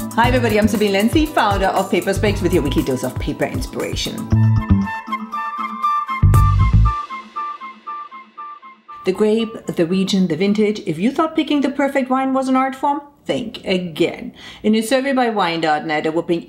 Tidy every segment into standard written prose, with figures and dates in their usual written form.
Hi everybody, I'm Sabine Lenzi, founder of Paper Specs with your weekly dose of paper inspiration. The grape, the region, the vintage. If you thought picking the perfect wine was an art form, think again. In a survey by Wine.net, a whopping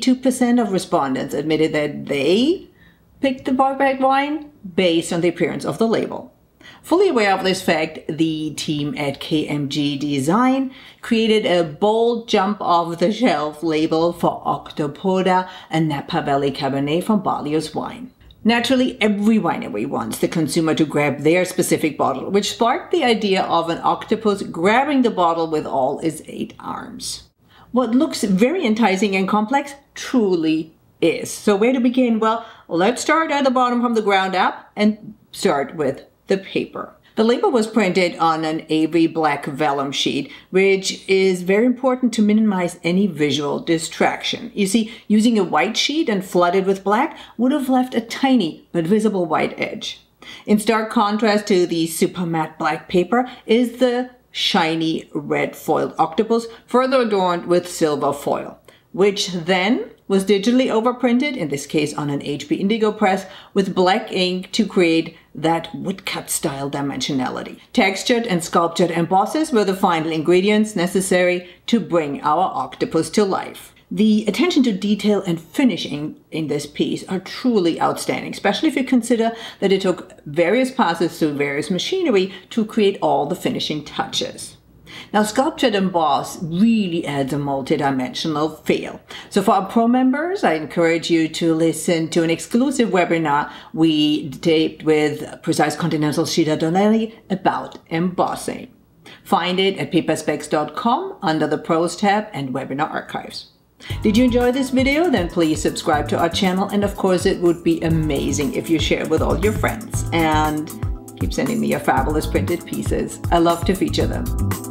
82% of respondents admitted that they picked the perfect wine based on the appearance of the label. Fully aware of this fact, the team at KMG Design created a bold jump off the shelf label for Octopoda, a Napa Valley Cabernet from Barlioz Wine. Naturally, every winery wants the consumer to grab their specific bottle, which sparked the idea of an octopus grabbing the bottle with all its 8 arms. What looks very enticing and complex truly is. So where to begin? Well, let's start at the bottom from the ground up and start with the paper. The label was printed on an Avery black vellum sheet, which is very important to minimize any visual distraction. You see, using a white sheet and flooded with black would have left a tiny but visible white edge. In stark contrast to the super matte black paper is the shiny red foiled octopus, further adorned with silver foil, which then was digitally overprinted, in this case on an HP Indigo press, with black ink to create that woodcut style dimensionality. Textured and sculptured embosses were the final ingredients necessary to bring our octopus to life. The attention to detail and finishing in this piece are truly outstanding, especially if you consider that it took various passes through various machinery to create all the finishing touches. Now, sculptured emboss really adds a multi-dimensional feel. So for our pro members, I encourage you to listen to an exclusive webinar we taped with Precise Continental Sheeta Donnelly about embossing. Find it at paperspecs.com under the Pros tab and Webinar Archives. Did you enjoy this video? Then please subscribe to our channel, and of course it would be amazing if you share with all your friends. And keep sending me your fabulous printed pieces. I love to feature them.